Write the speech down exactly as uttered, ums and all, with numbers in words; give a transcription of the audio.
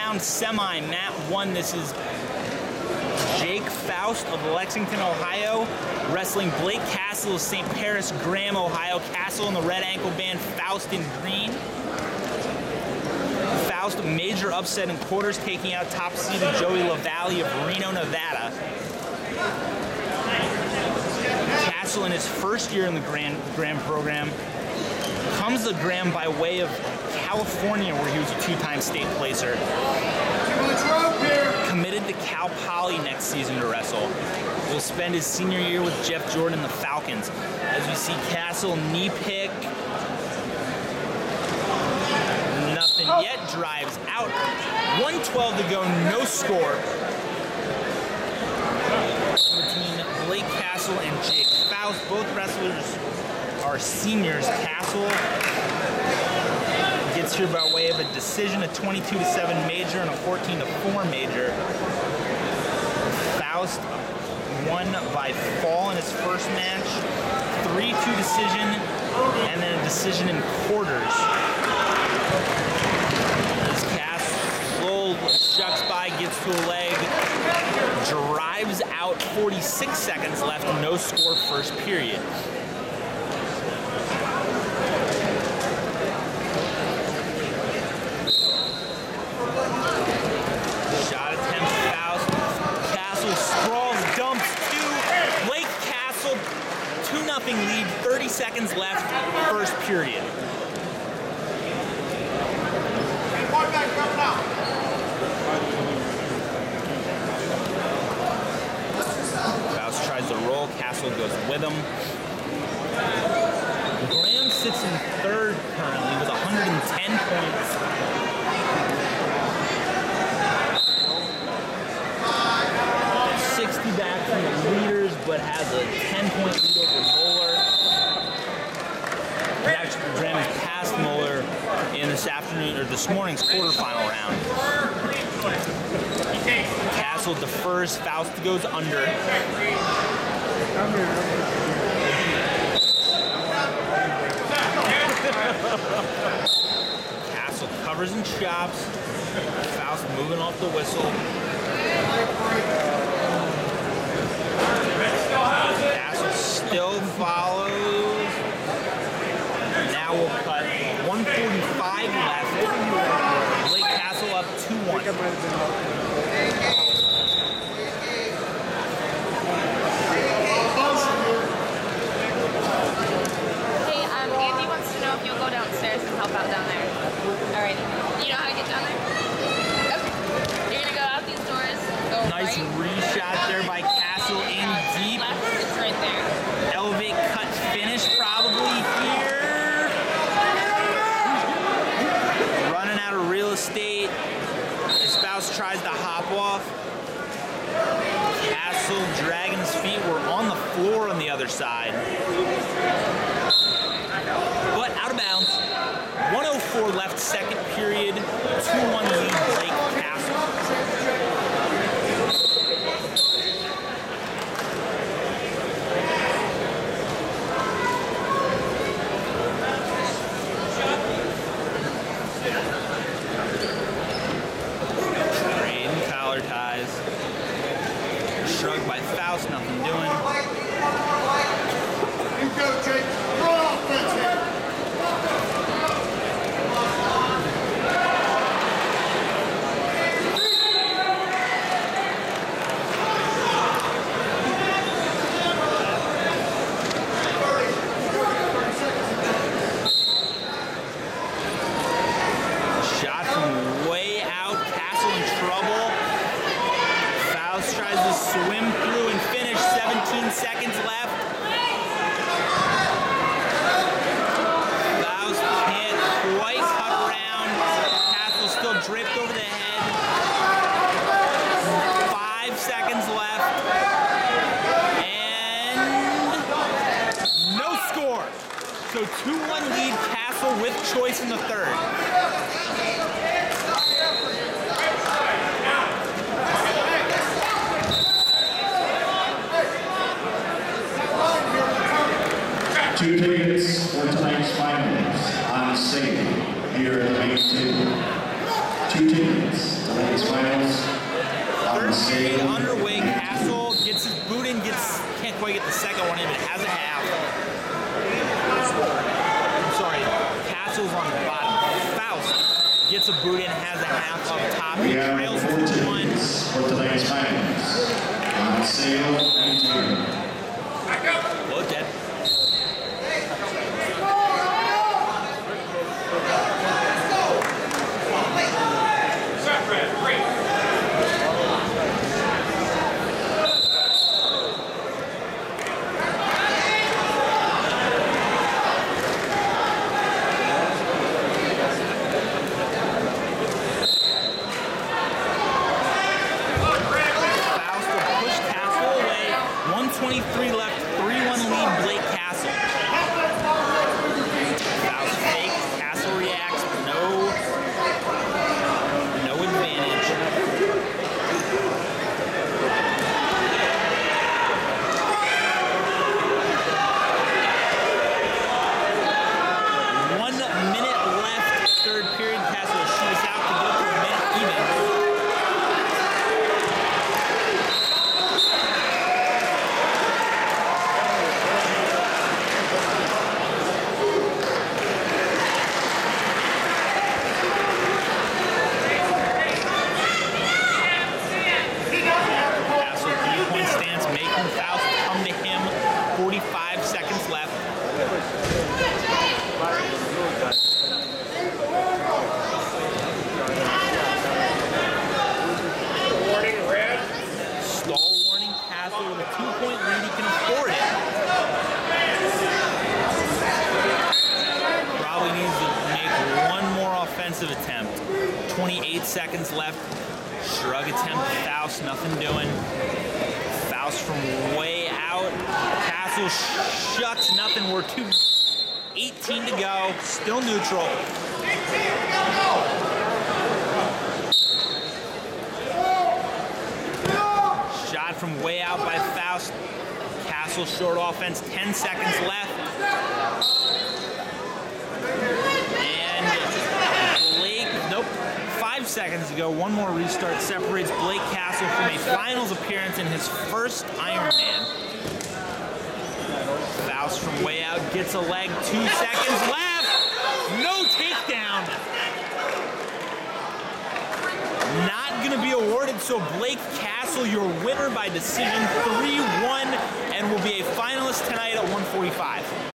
out-of-bounds semi, Mat one. This is Jake Faust of Lexington, Ohio, wrestling Blake Castle of Saint Paris, Graham, Ohio. Castle in the red ankle band, Faust in green. Faust, major upset in quarters, taking out top-seeded Joey LaValle of Reno, Nevada. Castle, in his first year in the Grand Graham program, comes to Graham by way of California, where he was a two-time state placer. Committed to Cal Poly next season to wrestle. Will spend his senior year with Jeff Jordan, the Falcons. As we see Castle knee pick. Nothing yet, drives out. one twelve to go, no score. Between Blake Castle and Jake Faust, both wrestlers are seniors. Castle gets here by way of a decision, a twenty-two to seven major and a fourteen to four major. Faust won by fall in his first match, three two decision, and then a decision in quarters. As Castle shucks by, gets to a leg, drives out, forty-six seconds left, no score first period. Shot attempt, Faust. Castle sprawls, dumps two. Blake Castle, two nothing lead, thirty seconds left, first period. Faust tries to roll, Castle goes with him. Graham sits in third currently with one hundred ten points. sixty back from the leaders, but has a ten point lead over Moeller. And actually, Graham has passed Moeller in this afternoon, or this morning's quarterfinal round. Castle defers, Faust goes under. Castle covers and chops. Faust moving off the whistle. Castle still follows. Now we'll cut one forty-five left. Blake Castle up two one. Hey, um, Andy wants to know if you'll go downstairs and help out down there. All right. You know how to get down there? Okay. You're gonna go out these doors. Go Nice right. reshot there by Castle in deep. Left, it's right there. Elevate cut finish probably here. Running out of real estate. His Faust tries to hop off. Castle dragging his feet. We're on the floor on the other side. But out of bounds. one oh four left, second period. two one lead, Blake Castle. Trading collar ties. Shrugged by Faust, nothing doing. You go, Jake. Draw offense here. Shot from way out. Castle in trouble. Faust tries to swim through and finish. seventeen seconds left. Faust can't quite cut around. Castle still draped over the head. Five seconds left. And no score. So two one lead, Castle with choice in the third. Two tickets for tonight's finals on sale here at the main table. Two tickets to the tonight's finals. Third period underway. Castle gets his boot in, gets can't quite get the second one in, but has a half. I'm sorry, Castle's on the bottom. Faust gets a boot in, has a half up top. He We have trails four for one. tickets for tonight's finals. On sale and two. Low dead. twenty-three left, three one lead, Blake Castle. Faust fake, Castle reacts, no, no advantage. One minute left, third period, Castle shoots out to get up to a minute even. Faust come to him, forty-five seconds left. Warning, red. Stall warning, Castle with a two-point lead, he can afford it. Probably needs to make one more offensive attempt. twenty-eight seconds left. Shrug attempt, Faust, nothing doing. Faust from way out. Castle shuts, nothing. We're two eighteen to go. Still neutral. Shot from way out by Faust. Castle short offense, ten seconds left. And Blake, nope. Five seconds ago, one more restart separates Blake Castle from a finals appearance in his first Ironman. Faust from way out gets a leg, two seconds left. No takedown. Not gonna be awarded, so Blake Castle, your winner by decision, three one, and will be a finalist tonight at one forty-five.